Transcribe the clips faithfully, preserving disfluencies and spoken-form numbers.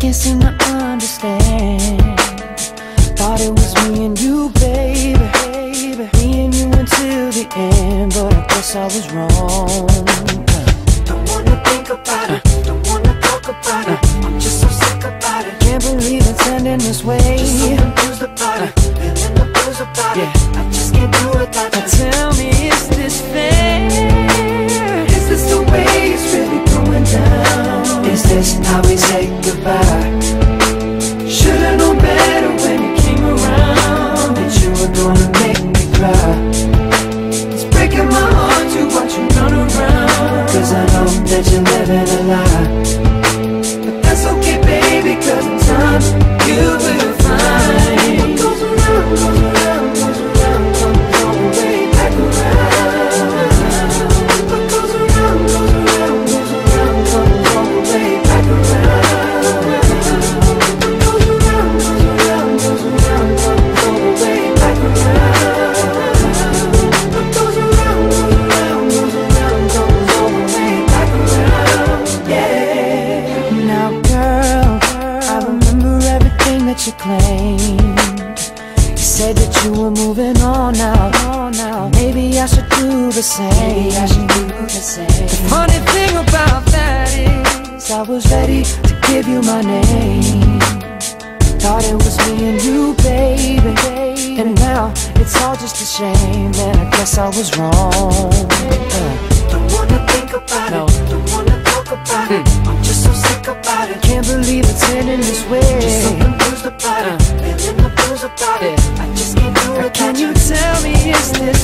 can't seem to understand. Thought it was me and you, baby, baby, me and you until the end, but I guess I was wrong. Don't wanna think about it, don't wanna talk about it, I'm just so sick about it. Can't believe it's ending this way. Just so confused about it, feeling the blues about it. I just can't do it without you. Tell me, is this fair? Is this the way it's really going down? Is this how we say goodbye? Should've known better when you came around, that you were gonna make me cry. It's breaking my heart to watch you run around, cause I know that you're living a lie. But that's okay, baby, cause in time you will find what goes around, goes around, goes around, comes all the way back around. What goes around, goes around, goes around, comes all the way back around. You claimed, you said that you were moving on now. now. Maybe I should do the same. Maybe I should do the same. The funny thing about that is, I was ready to give you my name. Thought it was me and you, baby, and now it's all just a shame. And I guess I was wrong. uh. Don't wanna think about no. it, don't wanna talk about mm. it. I'm just so sick about it. Can't believe it's ending this way. Just so confused about uh. it, feeling the blues about yeah. it. I just can't do it. Can you tell me, is this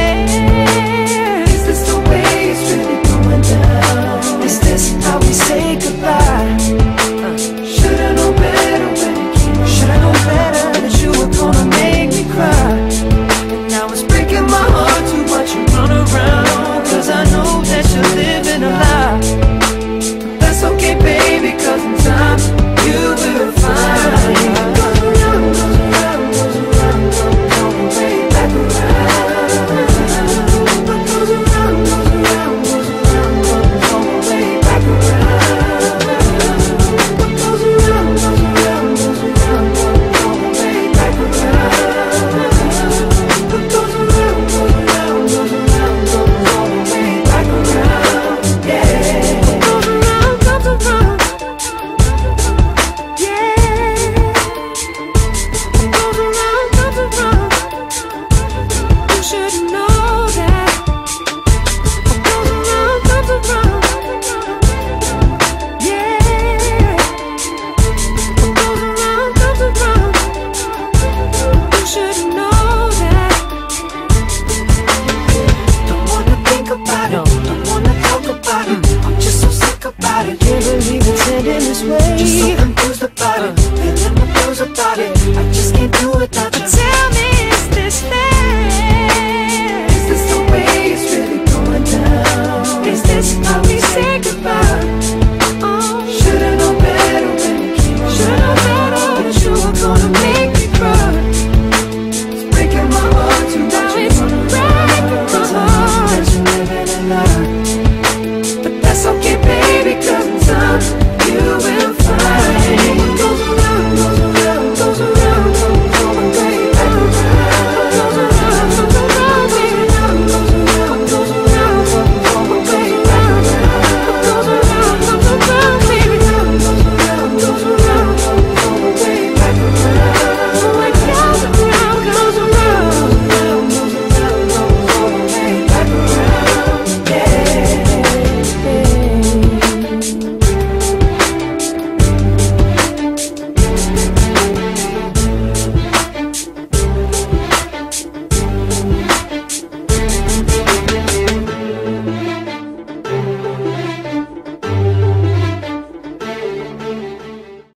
fair? Is this the way it's really going down? Is this how we say goodbye? Uh. Should've known better when you came around. Should've known better that you were gonna make me cry. And now it's breaking my heart to watch you run around, cause I know that you're living a lie. But that's okay, baby, cause in time you will find. Just so confused about it, feeling the blues about it. I just can't do it without